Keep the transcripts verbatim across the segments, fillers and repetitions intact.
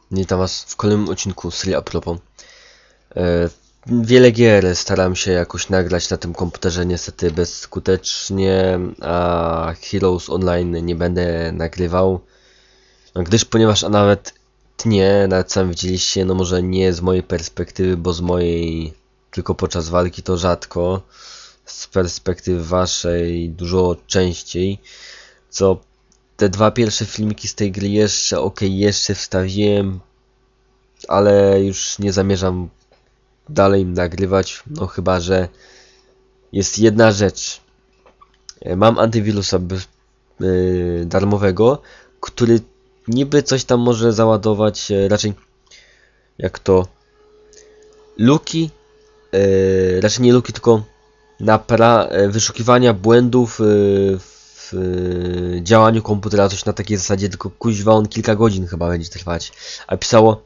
Witam was w kolejnym odcinku serii A propos. E, wiele gier staram się jakoś nagrać na tym komputerze, niestety bezskutecznie, a Heroes Online nie będę nagrywał, no, gdyż ponieważ a nawet tnie, nawet sam widzieliście, no może nie z mojej perspektywy, bo z mojej tylko podczas walki to rzadko, z perspektywy waszej dużo częściej, co te dwa pierwsze filmiki z tej gry jeszcze ok, jeszcze wstawiłem, ale już nie zamierzam dalej nagrywać, no chyba że jest jedna rzecz. Mam antywirusa yy, darmowego, który niby coś tam może załadować, yy, raczej jak to luki, yy, raczej nie luki, tylko napra yy, wyszukiwania błędów yy, w yy, działaniu komputera, coś na takiej zasadzie, tylko kuźwa on kilka godzin chyba będzie trwać, a pisało: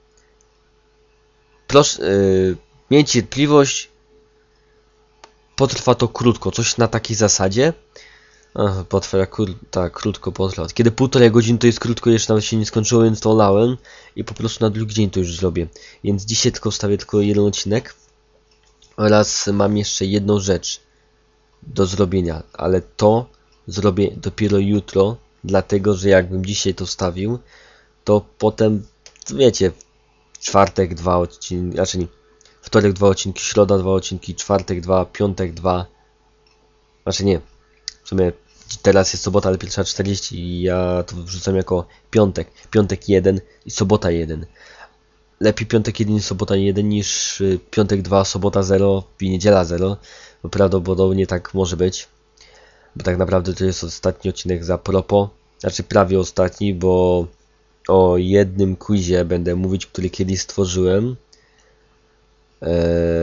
proszę, yy, miej cierpliwość, potrwa to krótko, coś na takiej zasadzie. Aha, potrwa, kur, tak, krótko potrwa. Kiedy półtorej godziny to jest krótko, jeszcze nawet się nie skończyło, więc to olałem i po prostu na drugi dzień to już zrobię. Więc dzisiaj tylko wstawię tylko jeden odcinek oraz mam jeszcze jedną rzecz do zrobienia, ale to zrobię dopiero jutro, dlatego że jakbym dzisiaj to wstawił, to potem, wiecie, czwartek dwa odcinki, znaczy nie, wtorek dwa odcinki, środa dwa odcinki, czwartek dwa, piątek dwa, znaczy nie, w sumie teraz jest sobota, ale pierwsza czterdzieści i ja to wrzucam jako piątek, piątek jeden i sobota jeden. Lepiej piątek jeden i sobota jeden niż piątek dwa, sobota zero i niedziela zero, bo prawdopodobnie tak może być, bo tak naprawdę to jest ostatni odcinek za propos, znaczy prawie ostatni, bo o jednym quizie będę mówić, który kiedyś stworzyłem. Eee,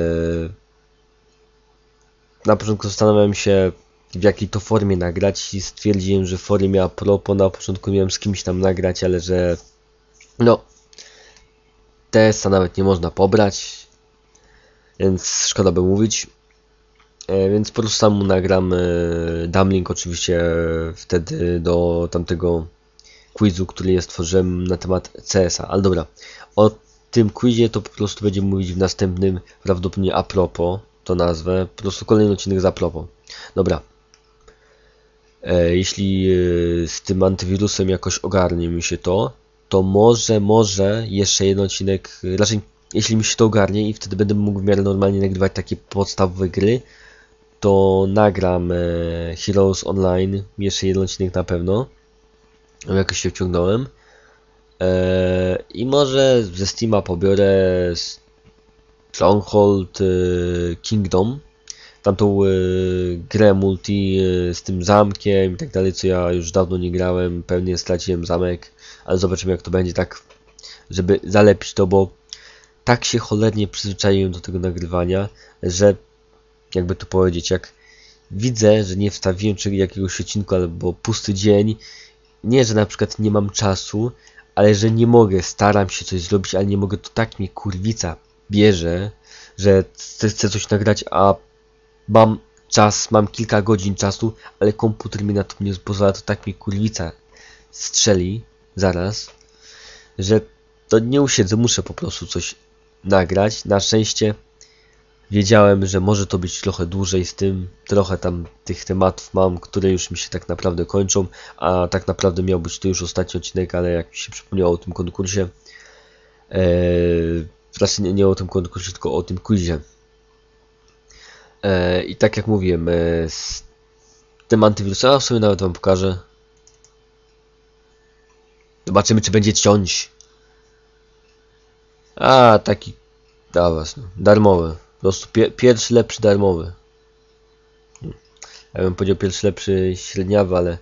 na początku zastanawiałem się, w jakiej to formie nagrać i stwierdziłem, że w formie a propos na początku miałem z kimś tam nagrać, ale że no testa nawet nie można pobrać, więc szkoda by mówić, e, więc po prostu sam mu nagram, e, dam link oczywiście wtedy do tamtego quizu, który ja stworzyłem na temat C S a, ale dobra, o tym quizie to po prostu będziemy mówić w następnym, prawdopodobnie a propos, to nazwę, po prostu kolejny odcinek za propos. Dobra. E, jeśli e, z tym antywirusem jakoś ogarnie mi się to, to może, może jeszcze jeden odcinek, raczej jeśli mi się to ogarnie i wtedy będę mógł w miarę normalnie nagrywać takie podstawowe gry, to nagram e, Heroes Online, jeszcze jeden odcinek na pewno, jakoś się wciągnąłem. E, I może ze Steama pobiorę Stronghold e, Kingdom, tamtą y, grę multi y, z tym zamkiem i tak dalej, co ja już dawno nie grałem, pewnie straciłem zamek, ale zobaczymy jak to będzie, tak żeby zalepić to, bo tak się cholernie przyzwyczaiłem do tego nagrywania, że jakby to powiedzieć, jak widzę, że nie wstawiłem czegoś jakiegoś odcinku albo pusty dzień, nie, że na przykład nie mam czasu, ale że nie mogę, staram się coś zrobić, ale nie mogę, to tak mnie kurwica bierze, że chcę coś nagrać, a mam czas, mam kilka godzin czasu, ale komputer mi na to nie pozwala, to tak mi kurwica strzeli zaraz, że to nie usiedzę, muszę po prostu coś nagrać. Na szczęście wiedziałem, że może to być trochę dłużej z tym, trochę tam tych tematów mam, które już mi się tak naprawdę kończą, a tak naprawdę miał być to już ostatni odcinek, ale jak mi się przypomniało o tym konkursie, ee, raczej nie, nie o tym konkursie, tylko o tym quizie. E, I tak jak mówiłem, e, z tym antywirusem, a w sumie nawet wam pokażę. Zobaczymy, czy będzie ciąć. A, taki, da was, no, darmowy. Po prostu pie, pierwszy lepszy darmowy. Ja bym powiedział pierwszy lepszy średniawy, ale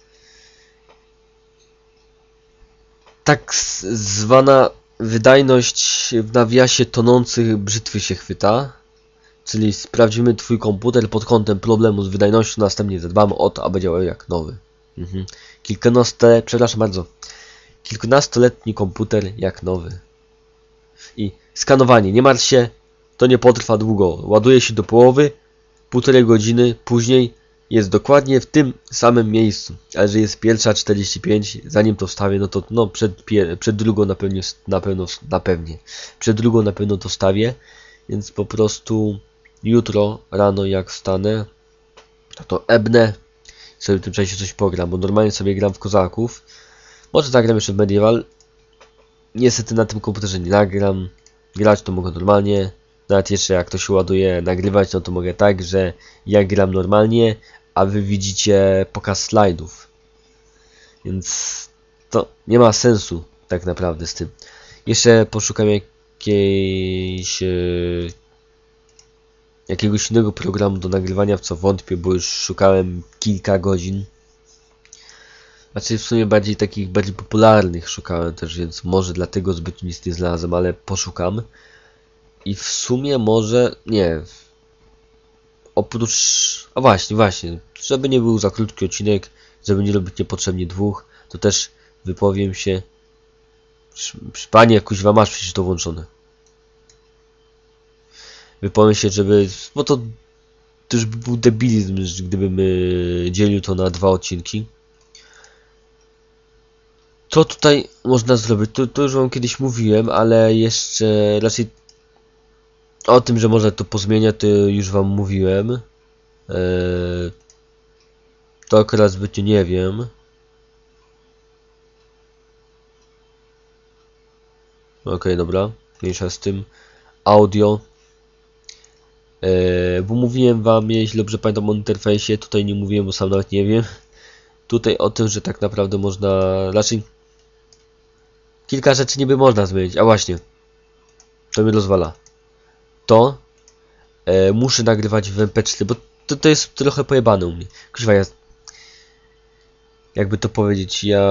tak zwana wydajność w nawiasie tonących brzytwy się chwyta. Czyli sprawdzimy twój komputer pod kątem problemu z wydajnością, następnie zadbamy o to, aby działał jak nowy. Mhm. Kilkunaste, przepraszam bardzo, kilkunastoletni komputer jak nowy. I skanowanie, nie martw się, to nie potrwa długo. Ładuje się do połowy, półtorej godziny później jest dokładnie w tym samym miejscu, ale że jest pierwsza czterdzieści pięć, zanim to wstawię, no to no przed, przed drugą na pewno, na pewno, na pewnie, przed drugą na pewno to wstawię, więc po prostu jutro rano jak wstanę, to to ebnę, sobie w tym czasie coś pogram, bo normalnie sobie gram w Kozaków, może zagram jeszcze w Medieval, niestety na tym komputerze nie nagram, grać to mogę normalnie, nawet jeszcze jak to się ładuje nagrywać, no to mogę tak, że ja gram normalnie, a wy widzicie pokaz slajdów. Więc to nie ma sensu tak naprawdę z tym. Jeszcze poszukam jakiejś, e, jakiegoś innego programu do nagrywania, w co wątpię, bo już szukałem kilka godzin. Znaczy w sumie bardziej takich, bardziej popularnych szukałem też, więc może dlatego zbyt nic nie znalazłem, ale poszukam. I w sumie może, nie, oprócz, a właśnie, właśnie, żeby nie był za krótki odcinek, żeby nie robić niepotrzebnie dwóch, to też wypowiem się, panie, kuźwa, masz przecież to włączone. Wypowiem się, żeby, bo to, to już by był debilizm, gdybym y, dzielił to na dwa odcinki. Co tutaj można zrobić? To, to już wam kiedyś mówiłem, ale jeszcze raczej o tym, że można to pozmieniać, to już wam mówiłem. Eee, to akurat zbytnio nie wiem. Okej, okay, dobra. Mniejsza z tym. Audio. Eee, bo mówiłem wam, jeśli dobrze pamiętam o interfejsie, tutaj nie mówiłem, bo sam nawet nie wiem. Tutaj o tym, że tak naprawdę można, raczej kilka rzeczy niby można zmienić. A właśnie, to mnie rozwala. To e, muszę nagrywać w M P cztery, bo to, to jest trochę pojebane u mnie. Kuźwa, ja, jakby to powiedzieć, ja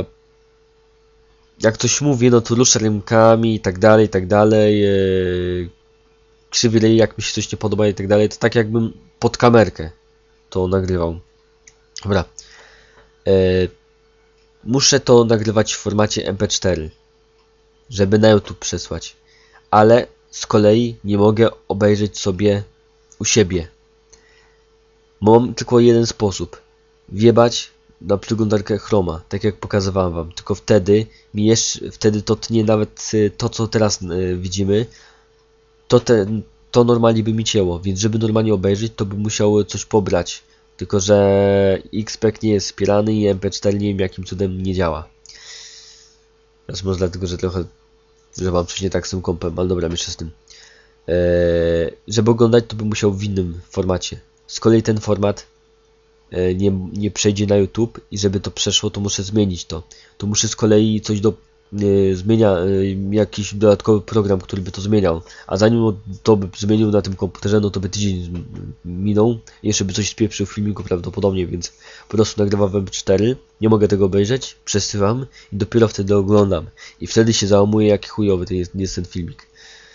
jak coś mówię, no to ruszę rękami i tak dalej, i tak dalej. E, krzywy ryj, jak mi się coś nie podoba i tak dalej. To tak jakbym pod kamerkę to nagrywał. Dobra. E, muszę to nagrywać w formacie M P cztery, żeby na YouTube przesłać. Ale z kolei nie mogę obejrzeć sobie u siebie. Mam tylko jeden sposób. Wjebać na przeglądarkę Chroma, tak jak pokazywałem wam. Tylko wtedy mi jeszcze, wtedy to tnie nawet to, co teraz y, widzimy. To, te, to normalnie by mi cięło. Więc żeby normalnie obejrzeć, to bym musiał coś pobrać. Tylko że X P E G nie jest wspierany i M P cztery nie wiem jakim cudem nie działa. Teraz może dlatego, że trochę że mam coś nie tak z tym kompem, ale dobra, jeszcze z tym. Eee, żeby oglądać, to bym musiał w innym formacie. Z kolei ten format e, nie, nie przejdzie na YouTube i żeby to przeszło, to muszę zmienić to. To muszę z kolei coś do e, zmienia, e, jakiś dodatkowy program, który by to zmieniał. A zanim to by zmienił na tym komputerze, no to by tydzień minął. Jeszcze by coś spieprzył w filmiku prawdopodobnie, więc po prostu nagrywam w M P cztery. Nie mogę tego obejrzeć, przesyłam i dopiero wtedy oglądam. I wtedy się załamuje, jaki chujowy to jest, jest ten filmik.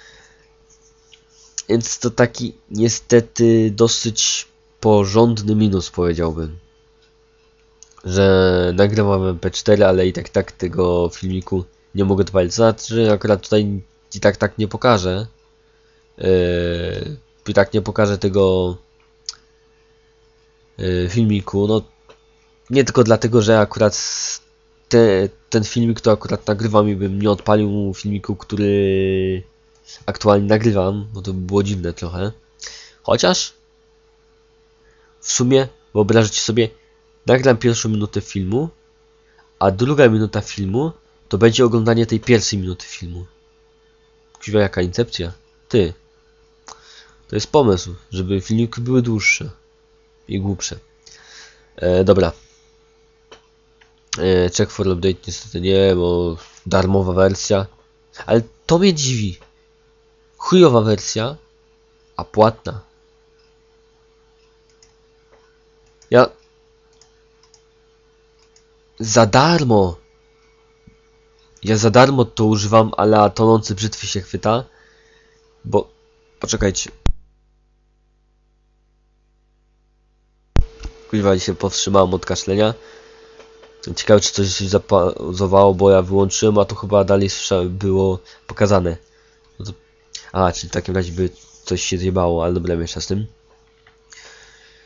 Więc to taki niestety dosyć porządny minus, powiedziałbym. Że nagrywam M P cztery, ale i tak tak tego filmiku nie mogę odpalić. Znaczy, że akurat tutaj i tak tak nie pokażę. Yy, i tak nie pokażę tego yy, filmiku. No nie tylko dlatego, że akurat te, ten filmik to akurat nagrywam i bym nie odpalił filmiku, który aktualnie nagrywam, bo to by było dziwne trochę. Chociaż w sumie wyobraźcie sobie, nagram pierwszą minutę filmu, a druga minuta filmu to będzie oglądanie tej pierwszej minuty filmu. Kuźwa, jaka incepcja. Ty. To jest pomysł, żeby filmiki były dłuższe i głupsze. E, dobra. E, check for update niestety nie, bo darmowa wersja. Ale to mnie dziwi. Chujowa wersja, a płatna. Ja za darmo. Ja za darmo to używam, ale tonący brzytwy się chwyta. Bo poczekajcie. Kuźwa, się powstrzymałem od kaszlenia. Ciekawe, czy coś się zapauzowało, bo ja wyłączyłem, a to chyba dalej było pokazane. No to... A, czyli w takim razie by coś się zjebało, ale dobra, jeszcze z tym.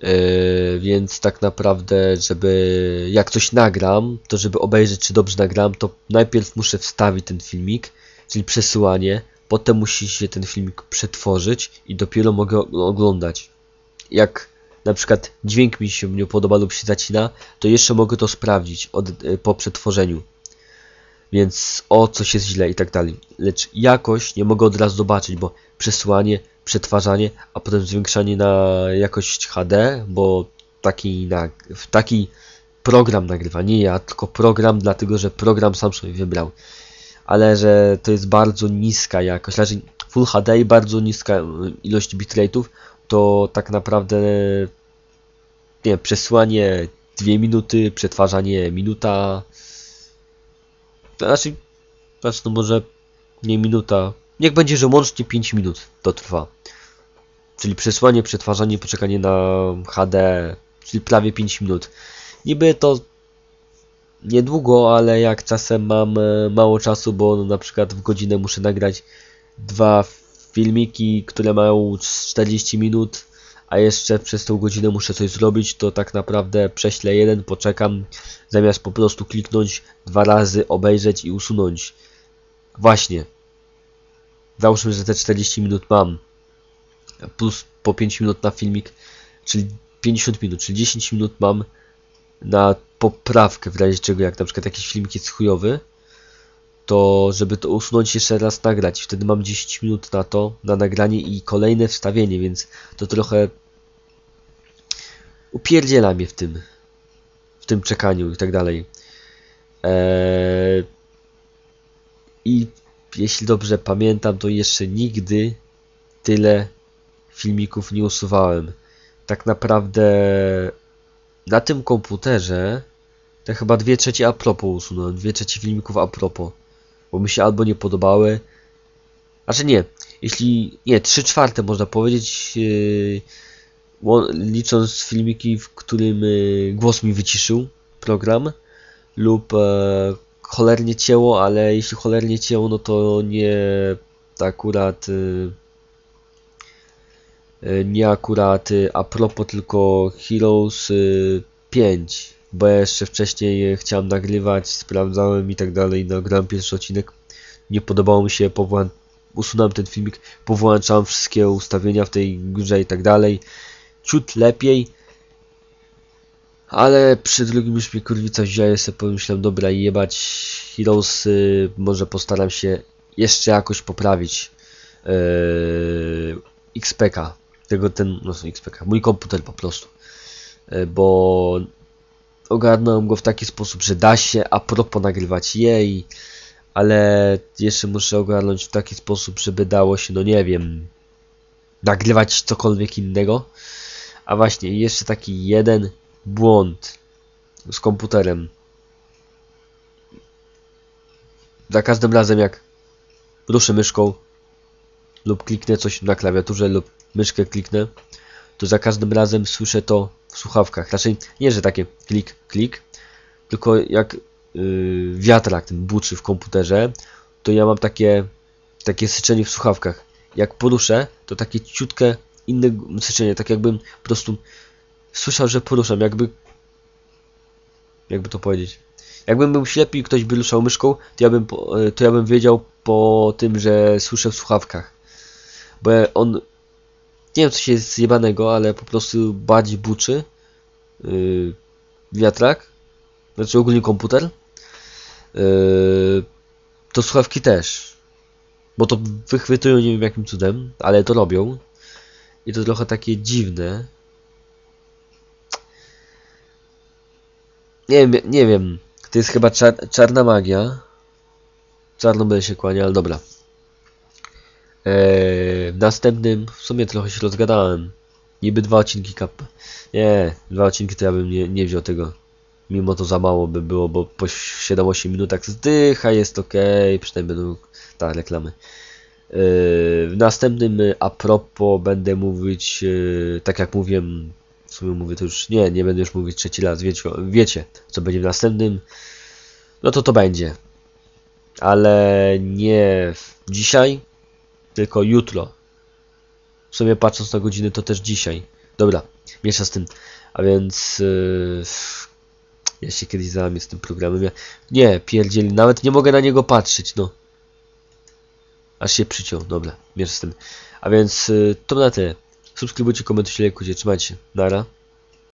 Yy, więc tak naprawdę, żeby jak coś nagram, to żeby obejrzeć, czy dobrze nagram, to najpierw muszę wstawić ten filmik, czyli przesyłanie, potem musi się ten filmik przetworzyć i dopiero mogę oglądać. Jak na przykład dźwięk mi się nie podoba lub się zacina, to jeszcze mogę to sprawdzić od, po przetworzeniu. Więc o coś jest źle i tak dalej. Lecz jakość nie mogę od razu zobaczyć, bo przesyłanie, przetwarzanie, a potem zwiększanie na jakość H D, bo taki, na, taki program nagrywa, nie ja, tylko program, dlatego że program sam sobie wybrał. Ale że to jest bardzo niska jakość, znaczy Full H D i bardzo niska ilość bitrate'ów, to tak naprawdę nie, przesyłanie dwie minuty, przetwarzanie minuta. To znaczy, znaczy no może nie minuta, niech będzie, że łącznie pięć minut to trwa. Czyli przesłanie, przetwarzanie, poczekanie na H D, czyli prawie pięć minut. Niby to niedługo, ale jak czasem mam mało czasu, bo na przykład w godzinę muszę nagrać dwa filmiki, które mają czterdzieści minut, a jeszcze przez tą godzinę muszę coś zrobić, to tak naprawdę prześlę jeden, poczekam, zamiast po prostu kliknąć dwa razy, obejrzeć i usunąć. Właśnie. Załóżmy, że te czterdzieści minut mam, plus po pięć minut na filmik, czyli pięćdziesiąt minut, czyli dziesięć minut mam na poprawkę, w razie czego, jak na przykład jakiś filmik jest chujowy, to żeby to usunąć, jeszcze raz nagrać. Wtedy mam dziesięć minut na to, na nagranie i kolejne wstawienie, więc to trochę upierdziela mnie w tym, w tym czekaniu i tak dalej. Eee, I jeśli dobrze pamiętam, to jeszcze nigdy tyle filmików nie usuwałem. Tak naprawdę na tym komputerze to chyba dwie trzecie a propos usunąłem, dwie trzecie filmików a propos, bo mi się albo nie podobały, znaczy nie, jeśli, nie, trzy czwarte można powiedzieć, yy, licząc filmiki, w którym yy, głos mi wyciszył program, lub e, cholernie cięło, ale jeśli cholernie cięło, no to nie akurat yy, nie akurat a propos, tylko Heroes pięć, bo ja jeszcze wcześniej chciałem nagrywać, sprawdzałem i tak dalej, nagrałem pierwszy odcinek, nie podobało mi się, powołam, usunąłem ten filmik, powłączałem wszystkie ustawienia w tej grze i tak dalej, ciut lepiej, ale przy drugim już mnie kurwica wzięła, ja sobie pomyślałem, dobra, jebać Heroes, może postaram się jeszcze jakoś poprawić yy, X P K. Tego ten, no X P K, mój komputer po prostu, bo ogarnąłem go w taki sposób, że da się a propos nagrywać jej, ale jeszcze muszę ogarnąć w taki sposób, żeby dało się, no nie wiem, nagrywać cokolwiek innego. A właśnie, jeszcze taki jeden błąd z komputerem. Za każdym razem jak ruszę myszką lub kliknę coś na klawiaturze lub myszkę kliknę, to za każdym razem słyszę to w słuchawkach. Raczej nie, że takie klik, klik, tylko jak yy, wiatrak ten buczy w komputerze, to ja mam takie takie syczenie w słuchawkach. Jak poruszę, to takie ciutkie inne syczenie, tak jakbym po prostu słyszał, że poruszam, jakby jakby to powiedzieć. Jakbym był ślepy i ktoś by ruszał myszką, to ja bym, to ja bym wiedział po tym, że słyszę w słuchawkach. Bo on, nie wiem co się jest zjebanego, ale po prostu bardziej buczy yy, wiatrak, znaczy ogólnie komputer, yy, to słuchawki też, bo to wychwytują, nie wiem jakim cudem, ale to robią i to trochę takie dziwne. Nie wiem, nie wiem, to jest chyba czar czarna magia, czarno będę się kłania, ale dobra. Eee, w następnym, w sumie trochę się rozgadałem, niby dwa odcinki kap. Nie, dwa odcinki to ja bym nie, nie wziął tego. Mimo to za mało by było, bo po siedem osiem minutach zdycha, jest ok, przynajmniej będą tak reklamy. Eee, w następnym a propos będę mówić, e, tak jak mówiłem, w sumie mówię to już, nie, nie będę już mówić trzeci raz, wiecie, wiecie co będzie w następnym, no to to będzie. Ale nie dzisiaj, tylko jutro. W sumie patrząc na godziny, to też dzisiaj. Dobra, miesza z tym. A więc... Yy, ja się kiedyś załamię z tym programem. Ja, nie, pierdzieli, nawet nie mogę na niego patrzeć, no. Aż się przyciął, dobra, miesza z tym. A więc yy, to na tyle. Subskrybujcie, komentujcie, lajkujcie, trzymajcie się. Nara.